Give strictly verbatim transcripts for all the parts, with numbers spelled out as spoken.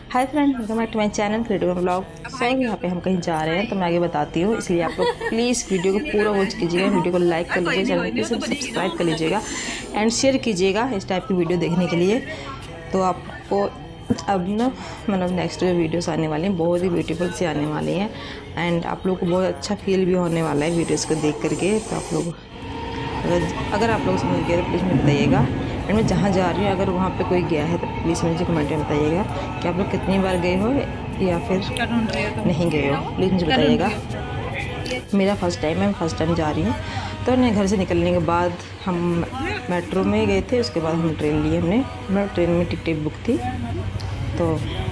Hi friend, welcome back to my channel creative blog. So यहाँ पे हम कहीं जा रहे हैं तो मैं आगे बताती हूँ, इसलिए आप लोग प्लीज़ वीडियो को पूरा वॉच कीजिएगा। वीडियो को लाइक कर लीजिएगा, चैनल को सब्सक्राइब कर लीजिएगा एंड शेयर कीजिएगा इस टाइप की वीडियो देखने के लिए। तो आपको अब ना मतलब नेक्स्ट जो वीडियोस आने वाली हैं बहुत ही ब्यूटीफुल सी आने वाली हैं एंड आप लोग को बहुत अच्छा फील भी होने वाला है वीडियोस को देख करके। तो आप लोग अगर अगर आप लोग समझ गए तो प्लीज़ मुझे बताइएगा। एंड मैं जहाँ जा रही हूँ अगर वहाँ पे कोई गया है तो प्लीज़ मुझे कमेंट में बताइएगा कि आप लोग कितनी बार गए हो या फिर नहीं गए हो, प्लीज़ मुझे बताइएगा। मेरा फ़र्स्ट टाइम है, मैं फ़र्स्ट टाइम जा रही हूँ। तो हमने घर से निकलने के बाद हम मेट्रो में गए थे, उसके बाद हम ट्रेन लिए हमने। मतलब ट्रेन में टिकट बुक थी तो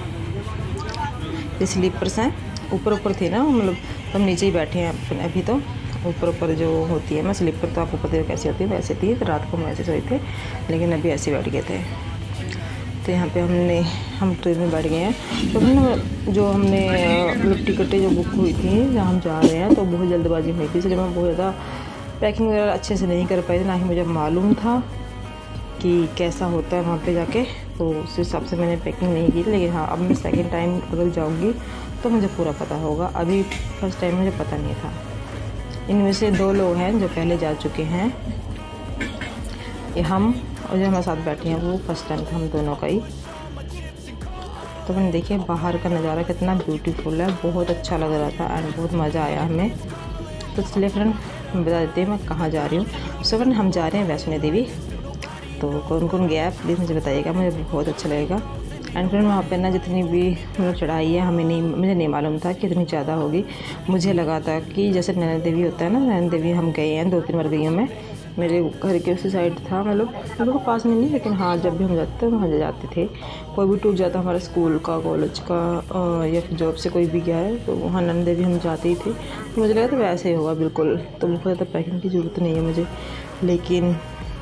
ये स्लीपर्स हैं, ऊपर ऊपर थे ना, मतलब हम नीचे ही बैठे हैं अभी। तो ऊपर ऊपर जो होती है मैं स्लीपर, तो आपको पता है कैसी होती है, वैसे थी। तो रात को हम वैसे सोए थे लेकिन अभी ऐसे बैठ गए थे। तो यहाँ पे हमने हम ट्रेन में बैठ गए हैं। तो हमने जो हमने मतलब टिकटें जो बुक हुई थी जहाँ हम जा रहे हैं तो बहुत जल्दबाजी हुई थी, इसलिए मैं बहुत ज़्यादा पैकिंग वगैरह अच्छे से नहीं कर पाई थी, ना ही मुझे मालूम था कि कैसा होता है वहाँ पे जाके। तो उस हिसाब से मैंने पैकिंग नहीं की थी। लेकिन हाँ, अब मैं सेकेंड टाइम अगर जाऊँगी तो मुझे पूरा पता होगा, अभी फर्स्ट टाइम मुझे पता नहीं था। इनमें से दो लोग हैं जो पहले जा चुके हैं, ये हम और जो हमारे साथ बैठे हैं वो फर्स्ट टाइम था हम दोनों का ही। तो मैंने देखिए बाहर का नज़ारा कितना ब्यूटीफुल है, बहुत अच्छा लग रहा था एंड बहुत मज़ा आया हमें। तो इसलिए फ्रेंड मैं बता देती हूँ मैं कहाँ जा रही हूँ। सो फ्रेंड हम जा रहे हैं वैष्णो देवी। तो कौन कौन गया है प्लीज़ मुझे बताइएगा, मुझे बहुत अच्छा लगेगा। एंड फ्रेंड वहाँ पे ना जितनी भी मतलब चढ़ाई है हमें नहीं मुझे नहीं मालूम था कि इतनी ज़्यादा होगी। मुझे लगा था कि जैसे नैना देवी होता है ना, नैना देवी हम गए हैं, दो तीन बार गई हूँ मैं। मेरे घर के उसी साइड था, मतलब मेरे को पास में नहीं, लेकिन हाँ जब भी हम जाते थे वहाँ जाते थे। कोई भी टूर जाता हमारा स्कूल का, कॉलेज का या फिर जॉब से कोई भी गया है तो वहाँ नैना देवी हम जाते ही थे। तो मुझे लगा था वैसे ही होगा बिल्कुल, तो बहुत ज़्यादा पैकिंग की ज़रूरत नहीं है मुझे। लेकिन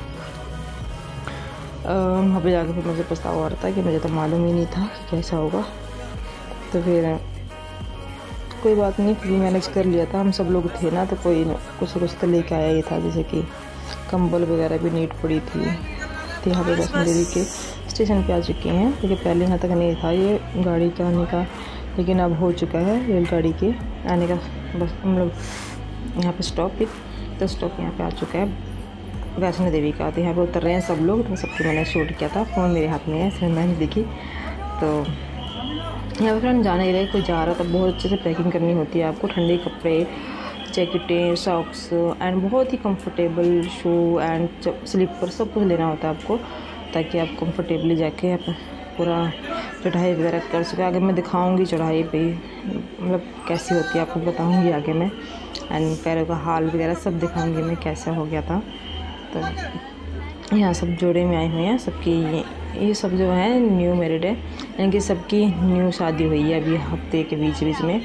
वहाँ पे जाकर फिर मुझे पछतावा हो रहा था कि मुझे तो मालूम ही नहीं था कि कैसा होगा। तो फिर कोई बात नहीं, फिर मैनेज कर लिया था। हम सब लोग थे ना तो कोई कुछ कुछ तो लेके आया ही था, जैसे कि कंबल वगैरह भी नीड पड़ी थी। तो यहाँ पे वैष्णो देवी के स्टेशन पे आ चुके हैं, क्योंकि पहले यहाँ तक नहीं था ये गाड़ी का आने का, लेकिन अब हो चुका है रेलगाड़ी के आने का। बस मतलब यहाँ पे स्टॉप ही तो स्टॉप यहाँ पे आ चुका है वैष्णो देवी का। तो यहाँ पे उतर रहे हैं सब लोग। तो सबको मैंने शूट किया था, फ़ोन मेरे हाथ में है इसमें मैंने देखी। तो यहाँ पर फ्रेंड जाने के लिए कोई जा रहा तो बहुत अच्छे से पैकिंग करनी होती है आपको। ठंडे कपड़े, जैकेटें, सॉक्स एंड बहुत ही कंफर्टेबल शू एंड स्लीपर सब कुछ लेना होता है आपको, ताकि आप कंफर्टेबली जाके आप पूरा चढ़ाई वगैरह कर सके। आगे मैं दिखाऊंगी चढ़ाई पे मतलब कैसी होती है, आपको बताऊंगी आगे मैं। एंड पैरों का हाल वगैरह सब दिखाऊंगी मैं कैसा हो गया था। तो यहाँ सब जोड़े में आए हुए हैं सबकी, ये ये सब जो है न्यू मैरिड है, यानी कि सबकी न्यू शादी हुई है अभी हफ्ते के बीच बीच में।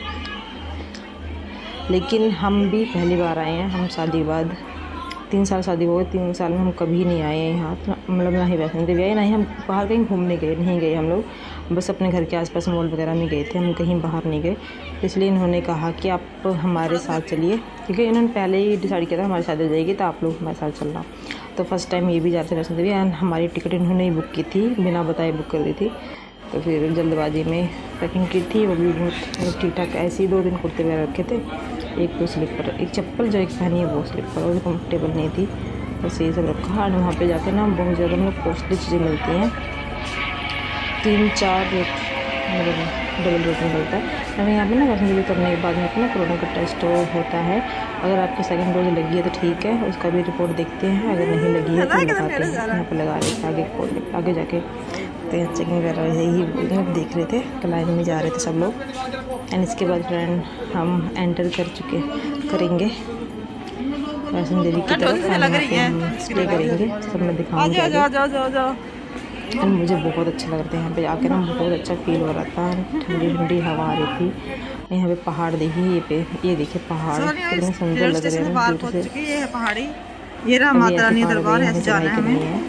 लेकिन हम भी पहली बार आए हैं, हम शादी के बाद तीन साल शादी हो गई, तीन साल में हम कभी नहीं आए हैं यहाँ। मतलब ना ही वैष्णो देवी आए, ना ही हम बाहर कहीं घूमने गए, नहीं गए हम लोग। बस अपने घर के आसपास मॉल वगैरह में गए थे, हम कहीं बाहर नहीं गए। इसलिए इन्होंने कहा कि आप हमारे साथ चलिए, क्योंकि इन्होंने पहले ही डिसाइड किया था हमारी शादी हो जाएगी तो आप लोग हमारे साथ चलना। तो फर्स्ट टाइम ये भी जा रहे थे वैष्णो देवी एंड हमारी टिकट इन्होंने ही बुक की थी, बिना बताए बुक कर दी थी। तो फिर जल्दबाजी में पैकिंग की थी, वो भी बहुत ठीक ठाक। ऐसे ही दो दिन कुर्ते वगैरह रखे थे, एक तो स्लीपर, एक चप्पल जो एक पहनी है वो स्लीपर, वो भी कम्फर्टेबल नहीं थी। बस ये सब रखा। और वहाँ पे जाकर ना बहुत ज़्यादा मतलब कॉस्टली चीज़ें मिलती हैं, तीन चार रेट मतलब डबल रेट में मिलता है। और यहाँ पे ना वैष्णो देवी करने के बाद में अपना कोरोना का टेस्ट होता है। अगर आपकी सेकंड डोज लगी है तो ठीक है, उसका भी रिपोर्ट देखते हैं। अगर नहीं लगी है तो लगाते हैं, यहाँ पर लगा रहे थे आगे आगे जाके। तो यहाँ चेकिंग वगैरह यही देख रहे थे, तो लाइन में जा रहे थे सब लोग। एंड इसके बाद फ्रेंड हम एंटर कर चुके करेंगे वैष्णो देवी की तरफ। हम स्टे करेंगे, सब मैं दिखाऊंगी। एंड मुझे बहुत अच्छा लग रहा था यहाँ पे आकर ना, बहुत अच्छा फील हो रहा था। ठंडी ठंडी हवा आ रही थी। यहाँ पे पहाड़ देखिए, ये पे ये देखिए पहाड़ कितने सुंदर लग रहे हैं, दूर से। ये है पहाड़ी, ये रहा माता रानी दरबार, ऐसे जाना है हमें।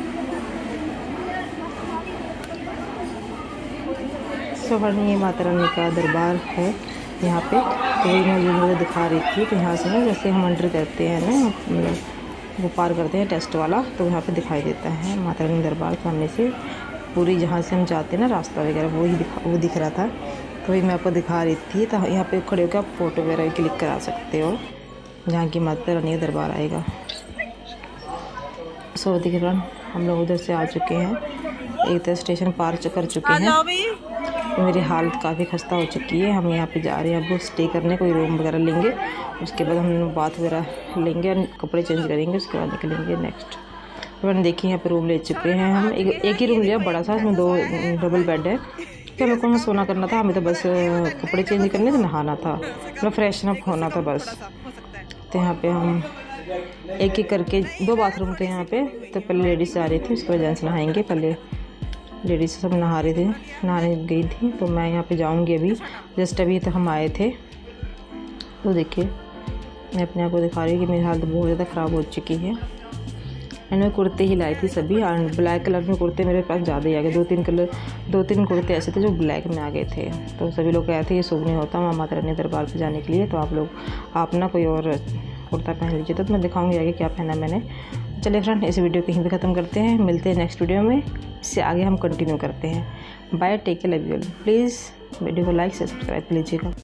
सो ये माता रानी का दरबार है यहाँ पे। तो वही मैं मुझे दिखा रही थी। तो यहाँ से ना जैसे हम एंटर करते हैं ना, वो पार करते हैं टेस्ट वाला, तो यहाँ पे दिखाई देता है माता रानी दरबार सामने से। पूरी जहाँ से हम जाते हैं ना रास्ता वगैरह वो ही दिखा वो दिख रहा था, तो वही मैं आपको दिखा रही थी। तो यहाँ पे खड़े होकर आप फ़ोटो वगैरह क्लिक करा सकते हो जहाँ की माता रानी का दरबार आएगा। सो देखिए फ्रेंड, हम लोग उधर से आ चुके हैं, एक तरह स्टेशन पार कर चुके हैं। तो मेरी हालत काफ़ी खस्ता हो चुकी है। हम यहाँ पे जा रहे हैं अब स्टे करने, कोई रूम वगैरह लेंगे, उसके बाद हम बाथ वगैरह लेंगे और कपड़े चेंज करेंगे, उसके बाद निकलेंगे नेक्स्ट। फ्रेंड देखिए यहाँ पे रूम ले चुके हैं हम, एक एक ही रूम लिया बड़ा सा, इसमें दो डबल बेड है। तो हमें कौन सोना करना था, हमें तो बस कपड़े चेंज करने थे, नहाना था, मतलब फ्रेशन अप होना था बस। तो यहाँ पे हम एक एक करके दो बाथरूम थे यहाँ पे, तो पहले लेडीज़ आ रही थी, उसके बाद जेंट्स नहाएंगे। पहले लेडीज़ सब नहा रहे थे, नहाने गई थी, तो मैं यहाँ पे जाऊँगी अभी, जस्ट अभी तो हम आए थे। तो देखिए मैं अपने आप को दिखा रही हूँ कि मेरी हालत बहुत ज़्यादा ख़राब हो चुकी है। मैंने कुर्ते ही लाई थी सभी, एंड ब्लैक कलर में कुर्ते मेरे पास ज़्यादा ही आ गए, दो तीन कलर दो तीन कुर्ते ऐसे थे जो ब्लैक में आ गए थे। तो सभी लोग कहते थे ये शुभ नहीं होता वहाँ माता रानी दरबार पे जाने के लिए, तो आप लोग आप ना कोई और कुर्ता पहन लीजिए। तो मैं दिखाऊंगी आगे क्या पहना मैंने। चलिए फ्रेंड, इस वीडियो को यहीं पे ख़त्म करते हैं, मिलते हैं नेक्स्ट वीडियो में, इससे आगे हम कंटिन्यू करते हैं। Bye, take care, love you all. Please video को लाइक से सब्सक्राइब कर लीजिएगा।